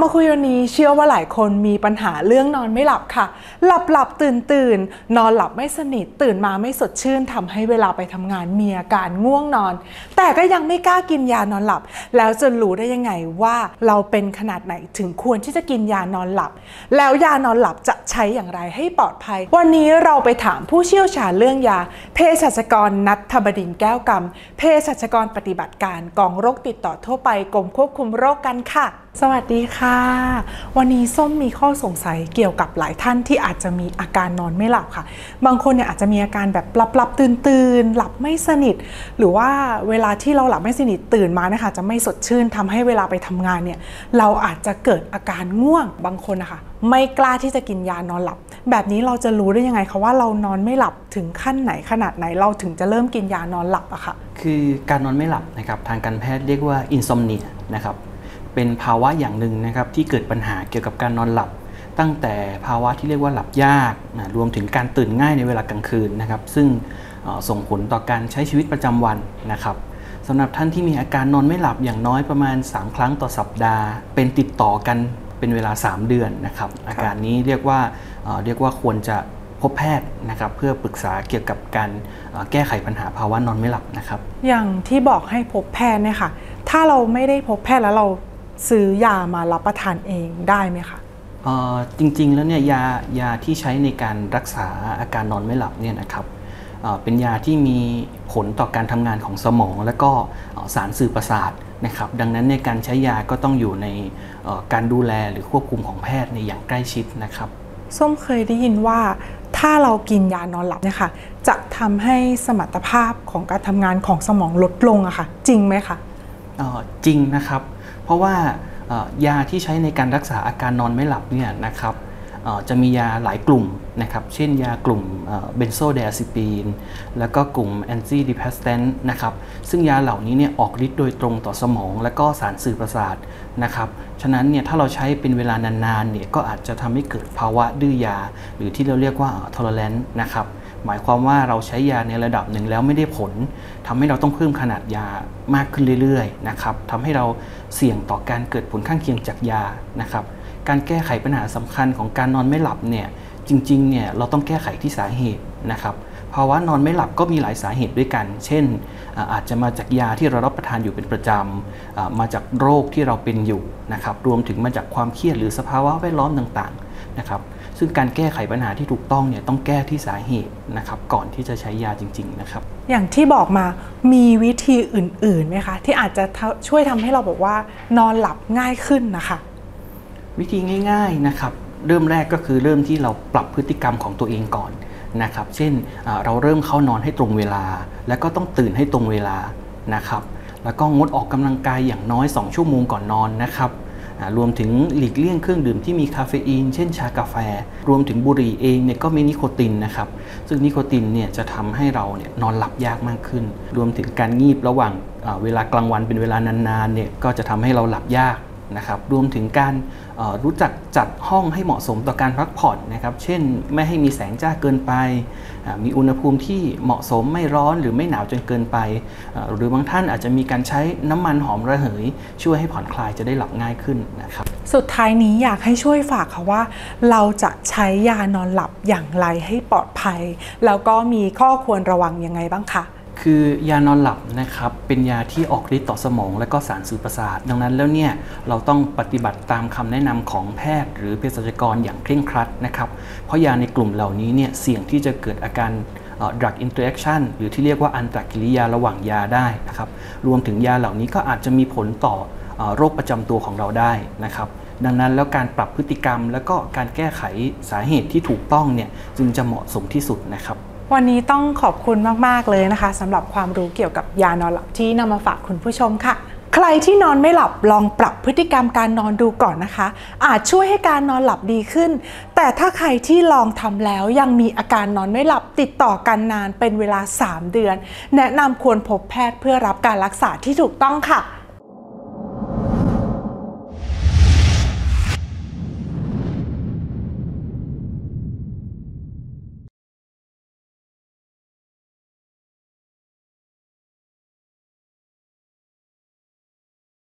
มาคุยวันนี้เชื่อว่าหลายคนมีปัญหาเรื่องนอนไม่หลับค่ะหลับตื่นนอนหลับไม่สนิทตื่นมาไม่สดชื่นทำให้เวลาไปทำงานมีอาการง่วงนอนแต่ก็ยังไม่กล้ากินยานอนหลับแล้วจะรู้ได้ยังไงว่าเราเป็นขนาดไหนถึงควรที่จะกินยานอนหลับแล้วยานอนหลับจะใช้อย่างไรให้ปลอดภัยวันนี้เราไปถามผู้เชี่ยวชาญเรื่องยาเภสัชกรณัฐบดินทร์แก้วกำเภสัชกรปฏิบัติการกองโรคติดต่อทั่วไปกรมควบคุมโรคกันค่ะสวัสดีค่ะวันนี้ส้มมีข้อสงสัยเกี่ยวกับหลายท่านที่อาจจะมีอาการนอนไม่หลับค่ะบางคนเนี่ยอาจจะมีอาการแบบหลับตื่นหลับไม่สนิทหรือว่าเวลาที่เราหลับไม่สนิทตื่นมานะคะจะไม่สดชื่นทำให้เวลาไปทำงานเนี่ยเราอาจจะเกิดอาการง่วงบางคนนะคะไม่กล้าที่จะกินยานอนหลับแบบนี้เราจะรู้ได้ยังไงคะว่าเรานอนไม่หลับถึงขั้นไหนขนาดไหนเราถึงจะเริ่มกินยานอนหลับอะค่ะคือการนอนไม่หลับนะครับทางการแพทย์เรียกว่า insomnia นะครับเป็นภาวะอย่างหนึ่งนะครับที่เกิดปัญหาเกี่ยวกับการนอนหลับตั้งแต่ภาวะที่เรียกว่าหลับยากรวมถึงการตื่นง่ายในเวลากลางคืนนะครับซึ่งส่งผลต่อการใช้ชีวิตประจำวันนะครับสำหรับท่านที่มีอาการนอนไม่หลับอย่างน้อยประมาณ3ครั้งต่อสัปดาห์เป็นติดต่อกันเป็นเวลา3เดือนนะครับอาการนี้เรียกว่าควรจะพบแพทย์นะครับเพื่อปรึกษาเกี่ยวกับการแก้ไขปัญหาภาวะนอนไม่หลับนะครับอย่างที่บอกให้พบแพทย์เนี่ยค่ะถ้าเราไม่ได้พบแพทย์แล้วเราซื้อยามารับประทานเองได้ไหมคะจริงๆแล้วเนี่ยยาที่ใช้ในการรักษาอาการนอนไม่หลับเนี่ยนะครับเป็นยาที่มีผลต่อการทำงานของสมองและก็สารสื่อประสาทนะครับดังนั้นในการใช้ยาก็ต้องอยู่ในการดูแลหรือควบคุมของแพทย์ในอย่างใกล้ชิดนะครับส้มเคยได้ยินว่าถ้าเรากินยานอนหลับเนี่ยค่ะจะทำให้สมรรถภาพของการทำงานของสมองลดลงอะค่ะจริงไหมคะจริงนะครับเพราะว่ายาที่ใช้ในการรักษาอาการนอนไม่หลับเนี่ยนะครับจะมียาหลายกลุ่มนะครับเช่นยากลุ่มเบนโซไดอะซิปีนแล้วก็กลุ่มแอนตี้ดิเพรสแตนต์นะครับซึ่งยาเหล่านี้เนี่ยออกฤทธิ์โดยตรงต่อสมองและก็สารสื่อประสาทนะครับฉะนั้นเนี่ยถ้าเราใช้เป็นเวลานานๆเนี่ยก็อาจจะทำให้เกิดภาวะดื้อยาหรือที่เราเรียกว่า tolerance นะครับหมายความว่าเราใช้ยาในระดับหนึ่งแล้วไม่ได้ผลทำให้เราต้องเพิ่มขนาดยามากขึ้นเรื่อยๆนะครับทำให้เราเสี่ยงต่อการเกิดผลข้างเคียงจากยานะครับการแก้ไขปัญหาสำคัญของการนอนไม่หลับเนี่ยจริงๆเนี่ยเราต้องแก้ไขที่สาเหตุนะครับภาวะนอนไม่หลับก็มีหลายสาเหตุด้วยกันเช่นอาจจะมาจากยาที่เรารับประทานอยู่เป็นประจำมาจากโรคที่เราเป็นอยู่นะครับรวมถึงมาจากความเครียดหรือสภาวะแวดล้อมต่างๆนะครับซึ่งการแก้ไขปัญหาที่ถูกต้องเนี่ยต้องแก้ที่สาเหตุนะครับก่อนที่จะใช้ยาจริงๆนะครับอย่างที่บอกมามีวิธีอื่นๆไหมคะที่อาจจะช่วยทำให้เราบอกว่านอนหลับง่ายขึ้นนะคะวิธีง่ายๆนะครับเริ่มแรกก็คือเริ่มที่เราปรับพฤติกรรมของตัวเองก่อนนะครับเช่นเราเริ่มเข้านอนให้ตรงเวลาแล้วก็ต้องตื่นให้ตรงเวลานะครับแล้วก็งดออกกำลังกายอย่างน้อย2ชั่วโมงก่อนนอนนะครับรวมถึงหลีกเลี่ยงเครื่องดื่มที่มีคาเฟอีนเช่นชากาแฟรวมถึงบุหรี่เองเนี่ยก็มีนิโคตินนะครับซึ่งนิโคตินเนี่ยจะทำให้เราเนี่ยนอนหลับยากมากขึ้นรวมถึงการงีบระหว่างเวลากลางวันเป็นเวลานานๆเนี่ยก็จะทำให้เราหลับยากนะครับรวมถึงการรู้จักจัดห้องให้เหมาะสมต่อการพักผ่อนนะครับเช่นไม่ให้มีแสงจ้าเกินไปมีอุณหภูมิที่เหมาะสมไม่ร้อนหรือไม่หนาวจนเกินไปหรือบางท่านอาจจะมีการใช้น้ำมันหอมระเหยช่วยให้ผ่อนคลายจะได้หลับง่ายขึ้นนะครับสุดท้ายนี้อยากให้ช่วยฝากค่ะว่าเราจะใช้ยานอนหลับอย่างไรให้ปลอดภัยแล้วก็มีข้อควรระวังยังไงบ้างคะคือยานอนหลับนะครับเป็นยาที่ออกฤทธิ์ต่อสมองและก็สารสื่อประสาทดังนั้นแล้วเนี่ยเราต้องปฏิบัติตามคำแนะนำของแพทย์หรือเภสัชกรอย่างเคร่งครัดนะครับเพราะยาในกลุ่มเหล่านี้เนี่ยเสี่ยงที่จะเกิดอาการ drug interaction หรือที่เรียกว่าอันตรกิริยาระหว่างยาได้นะครับรวมถึงยาเหล่านี้ก็อาจจะมีผลต่อโรคประจำตัวของเราได้นะครับดังนั้นแล้วการปรับพฤติกรรมและก็การแก้ไขสาเหตุที่ถูกต้องเนี่ยจึงจะเหมาะสมที่สุดนะครับวันนี้ต้องขอบคุณมากๆเลยนะคะสำหรับความรู้เกี่ยวกับยานอนหลับที่นำมาฝากคุณผู้ชมค่ะใครที่นอนไม่หลับลองปรับพฤติกรรมการนอนดูก่อนนะคะอาจช่วยให้การนอนหลับดีขึ้นแต่ถ้าใครที่ลองทำแล้วยังมีอาการนอนไม่หลับติดต่อกันนานเป็นเวลา3 เดือนแนะนำควรพบแพทย์เพื่อรับการรักษาที่ถูกต้องค่ะ